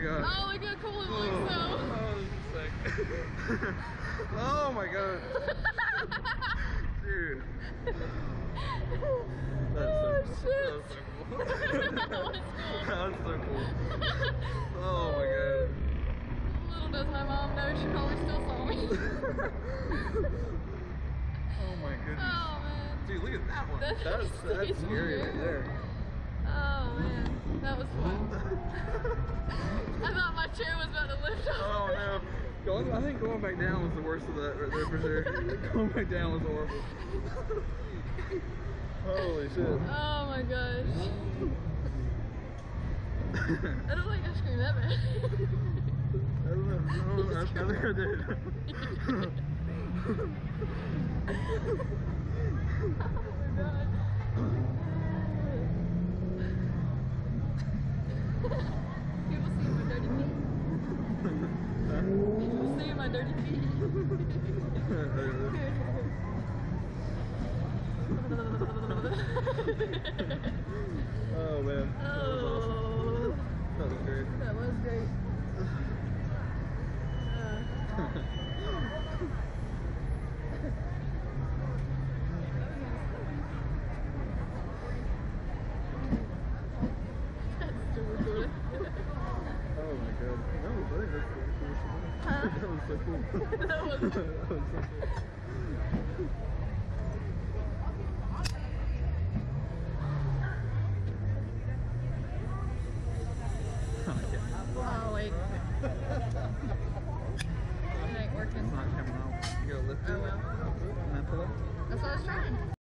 god. Oh, look how cool it looks though. Oh, this is sick. Oh my god. Dude. That's so cool. Shit. That was so cool. That was cool. That was so cool. Oh my god. Little does my mom know, she probably still saw me. Oh my goodness. Oh man. Dude, look at that one. That's That's scary right there. Oh man, that was fun. I thought my chair was about to lift off. Oh no. I think going back down was the worst of that right there for sure. Going back down was horrible. Holy shit. Oh my gosh. I don't like ice cream that bad. I don't know. I think I did. Oh my god. People see my dirty feet. People see my dirty feet. Oh man. Oh, That was great. that was great. Oh my god. That was, I think that's the coolest one. Huh? That was so cool. That was That was so cool. Oh wait. It ain't working. It's not coming out. You gotta lift it. Oh well. And then pull it. That's what I was trying.